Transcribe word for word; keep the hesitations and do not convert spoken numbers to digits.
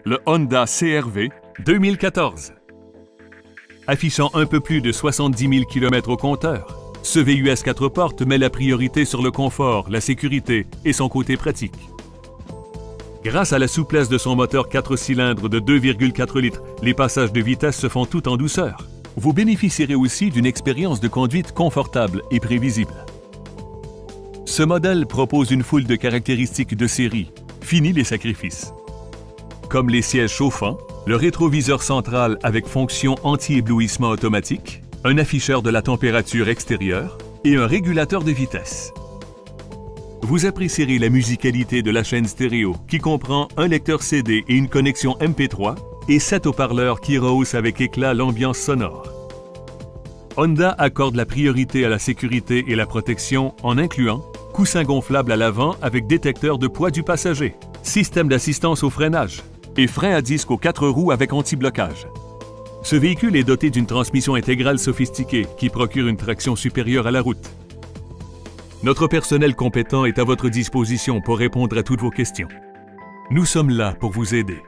le Honda C R V deux mille quatorze. Affichant un peu plus de soixante-dix mille kilomètres au compteur, ce V U S quatre portes met la priorité sur le confort, la sécurité et son côté pratique. Grâce à la souplesse de son moteur quatre cylindres de deux virgule quatre litres, les passages de vitesse se font tout en douceur. Vous bénéficierez aussi d'une expérience de conduite confortable et prévisible. Ce modèle propose une foule de caractéristiques de série. Fini les sacrifices. Comme les sièges chauffants, le rétroviseur central avec fonction anti-éblouissement automatique, un afficheur de la température extérieure et un régulateur de vitesse. Vous apprécierez la musicalité de la chaîne stéréo qui comprend un lecteur C D et une connexion M P trois et sept haut-parleurs qui rehaussent avec éclat l'ambiance sonore. Honda accorde la priorité à la sécurité et la protection en incluant coussin gonflable à l'avant avec détecteur de poids du passager, système d'assistance au freinage et frein à disque aux quatre roues avec anti-blocage. Ce véhicule est doté d'une transmission intégrale sophistiquée qui procure une traction supérieure à la route. Notre personnel compétent est à votre disposition pour répondre à toutes vos questions. Nous sommes là pour vous aider.